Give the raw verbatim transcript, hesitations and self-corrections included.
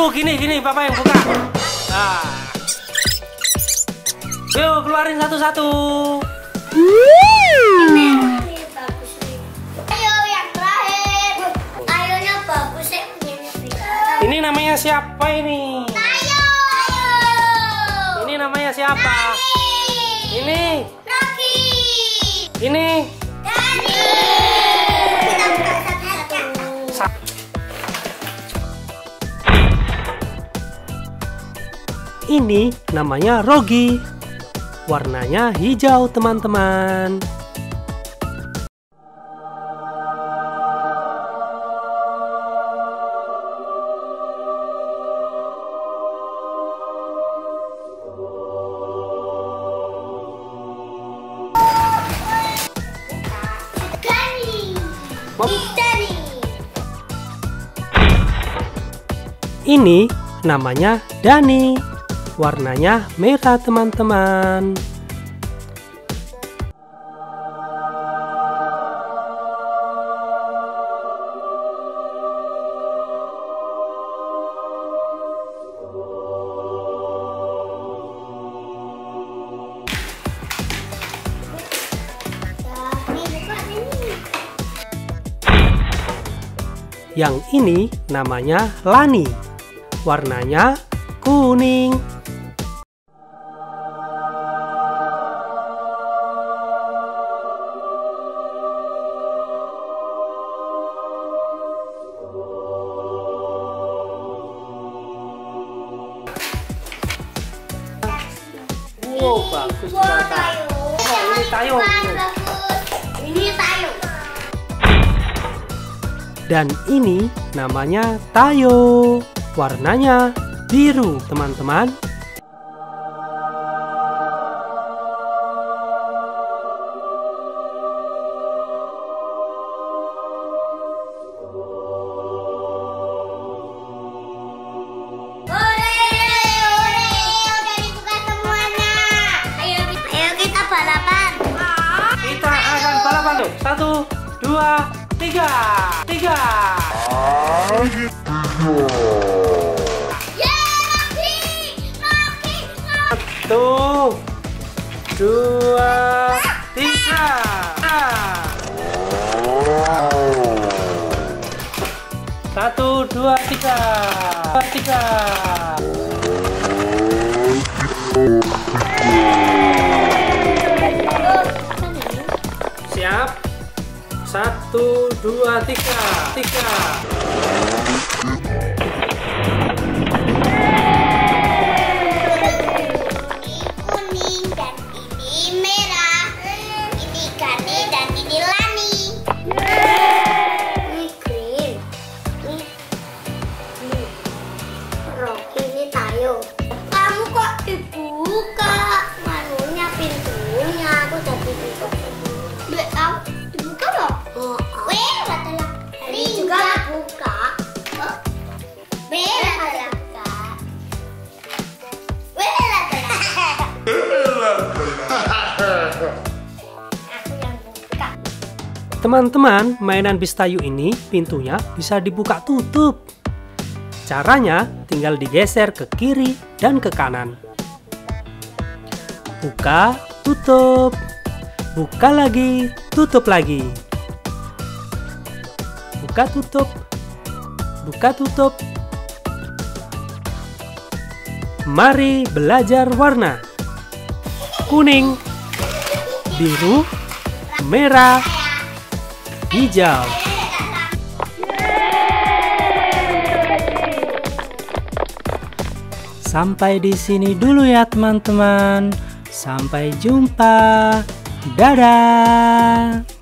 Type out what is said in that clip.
Oh gini gini papa yang buka. Nah. Yuk keluarin satu-satu. Ini bagus nih. Ayo yang terakhir. Ayonya bagus ya. Ini namanya siapa ini? Ayo. Ini namanya siapa? Ini. Rocky. Ini. Dani. Ini namanya Rogi. Warnanya hijau, teman-teman. Dani. Ini namanya Dani. Warnanya merah, teman-teman. Yang ini namanya Lani. Warnanya kuning. Wow, bagus banget. Oh, ini Tayo. Ini Tayo. Dan ini namanya Tayo. Warnanya biru, teman-teman. Kita akan balapan tuh. Satu, dua, tiga, tiga. Satu, dua, tiga. Satu, dua, tiga. Tiga. Siap. Satu, dua, tiga. Tiga. Kuning dan ini merah. Ini Gani dan ini Lani. Ini green. Ini ini Rocky, ini Tayo. Kamu kok dibuka manunya pintunya? Aku jadi buka. Be, kamu dibuka loh. Oh, weh, batalah. Ini juga buka. Oh, be, batalah. Teman-teman, mainan bis Tayo ini pintunya bisa dibuka tutup. Caranya tinggal digeser ke kiri dan ke kanan. Buka, tutup. Buka lagi, tutup lagi. Buka, tutup. Buka, tutup. Mari belajar warna. Kuning, biru, merah, hijau. Sampai di sini dulu ya teman-teman. Sampai jumpa. Dadah.